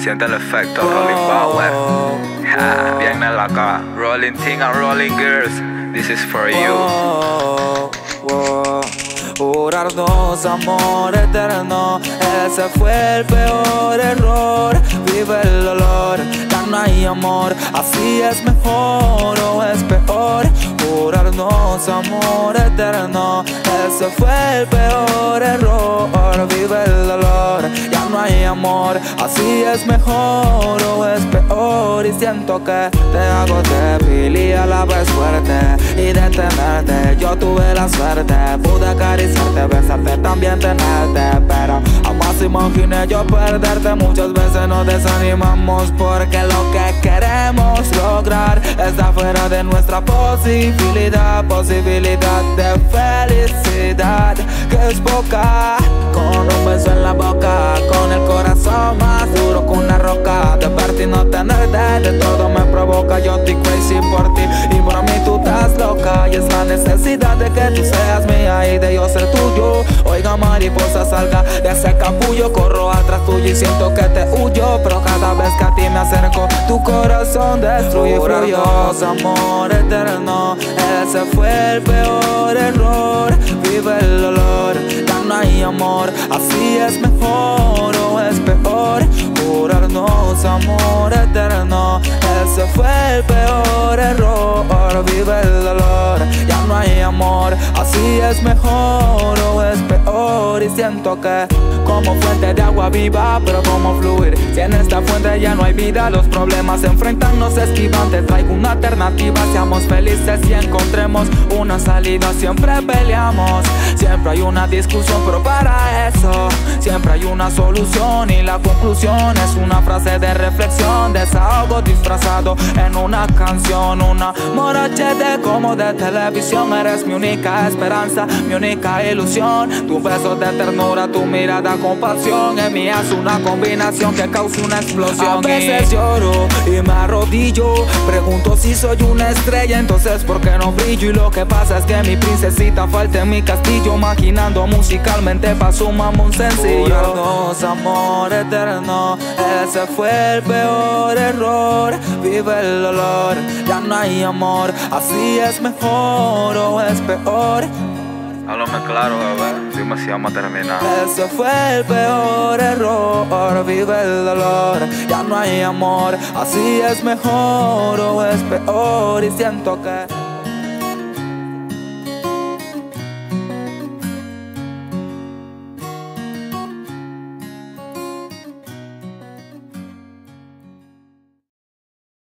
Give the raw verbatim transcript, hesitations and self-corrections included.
Siente el efecto Rolling Power. Ja, viene la cara. Rolling Thing and Rolling Girls. This is for you. Jurarnos amor eterno, ese fue el peor error. Vive el dolor, ya no hay amor. Así es mejor o es peor. Jurarnos amor eterno, ese fue el peor error. Vive el dolor, ya no hay amor. Así es mejor o es peor. Y siento que te hago débil y a la vez fuerte. Y de tenerte yo tuve la suerte. Pude acariciarte, besarte, también tenerte. Pero jamás imaginé yo perderte. Muchas veces nos desanimamos porque lo que queremos lograr está fuera de nuestra posibilidad. Posibilidad de felicidad que es poca. Con un beso en la boca, con el corazón más duro que una roca. De verte y no tenerte, de todo me provoca. Yo estoy crazy por ti y por mí tú estás loca. Y es la necesidad de que tú seas mía y de yo ser tuyo. Oiga mariposa, salga de ese capullo. Corro atrás tuyo y siento que te huyo. Pero cada vez que a ti me acerco, tu corazón destruye. Jurarnos amor eterno, ese fue el peor error. Vive el dolor, ya no hay amor. Así es mejor o es peor. Jurarnos amor eterno, ese fue el peor error. Vive el dolor, ya no hay amor. Así es mejor o es peor. Y siento que como fuente de agua viva, pero como fluir si en esta fuente ya no hay vida. Los problemas se enfrentan, no se esquivan. Te traigo una alternativa, seamos felices y encontremos una salida. Siempre peleamos, siempre hay una discusión, pero para eso siempre hay una solución. Y la conclusión es una frase de reflexión, desahogo disfrazado en una canción. Una morachete como de televisión. Eres mi única esperanza, mi única ilusión. Tu beso de ternura, tu mirada con pasión. En mí es una combinación que causa una explosión. A veces lloro y me arrodillo. Pregunto si soy una estrella, entonces ¿por qué no brillo? Y lo que pasa es que mi princesita falta en mi castillo. Maquinando musicalmente pa' su mamón sencillo. Jurarnos amor eterno, ese fue el peor error. Vive el dolor, ya no hay amor. Así es mejor o es peor. Háblame claro, bebé. Dime si vamos a terminar. Ese fue el peor error. Vive el dolor, ya no hay amor. Así es mejor o es peor. Y siento que